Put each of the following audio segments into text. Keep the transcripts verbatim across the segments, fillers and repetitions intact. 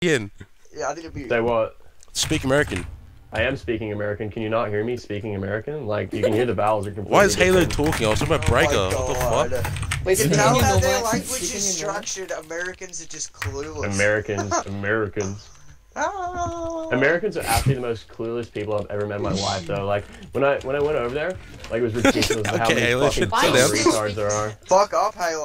Ian. Yeah, I think it'd be. Say what? Speak American. I am speaking American. Can you not hear me speaking American? Like, you can hear the vowels are completely Why is Halo different. talking? I was talking about Breaka. Oh What the fuck? Wait, You speaking know in how their normal language accent, is speaking in normal- structured. Americans are just clueless. Americans, Americans. Ah. Americans are actually the most clueless people I've ever met in my life, though. Like, when I when I went over there, like, it was ridiculous how Okay, many Halo, fucking shit, sit down. retards there are. Fuck up, Halo.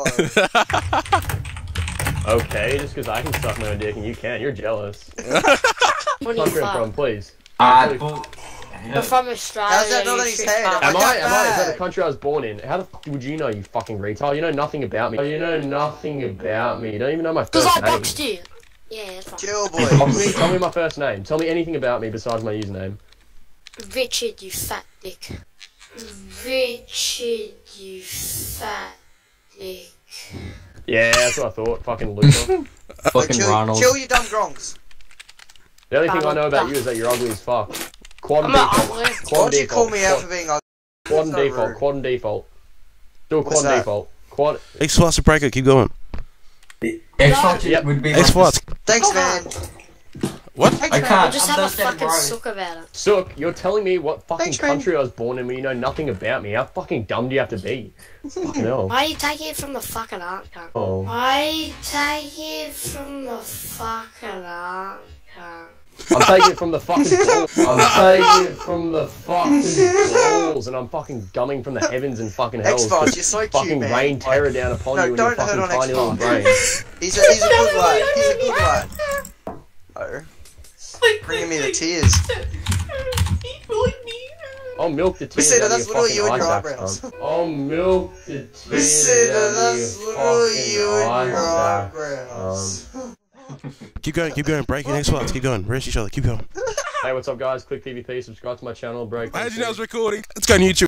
Okay, just because I can suck my own dick and you can't, you're jealous. What do you Country I'm fuck? from, please. Uh, You're from Australia. How's that not you on his shit head? fuck. Am I I? got Am I? Is that the back. country I was born in? How the fuck would you know, you fucking retard? You know nothing about me. You know nothing about me. You don't even know my Because first I name. boxed you. Yeah, that's fine. Chill, Tell boy. me, tell me my first name. Tell me anything about me besides my username. Richard, you fat dick. Richard, you fat dick. Yeah, that's what I thought. Fucking loser. fucking chill, Ronald. chill, you dumb gronks. The only thing I know about you is that you're ugly as fuck. Quad and I'm not default. ugly. Quad Why'd you default. call me out Quad, for being ugly? quad and That's not default. rude. Quad and default. Do a What's quad and that? default. Quad. xfarts and Breaka, keep going. xfarts Yep. would be like xfarts. Thanks, man. What? I We'll can't. just I'm have a just getting fucking broke. suck about it. Sook, you're telling me what fucking Thanks, man. country I was born in when you know nothing about me. How fucking dumb do you have to be? Fucking hell. Why are you taking it from the fucking art cunt? Oh. Why are you taking it from the fucking art cunt? I'm taking it from the fucking balls. I'm taking it from the fucking balls, and I'm fucking gumming from the heavens and fucking hells. Xfarts, to you're so cute, fucking man. rain terror down upon No, you and your don't hurt fucking on tiny little Xfarts. brain. He's a, he's a good lad. He's a good lad. Oh. Bringing me to tears. I'll milk the tears Listen, out of that's your literally fucking you and your eye eyebrows. sacs, cunt. I'll milk the tears Listen, out of that's your literally you fucking and your eye eyebrows. Keep going, keep going. Breaking xfarts, keep going. Rest each other, keep going. Hey, what's up, guys? Click P V P, subscribe to my channel, break. How did you know I was recording? Let's go on YouTube.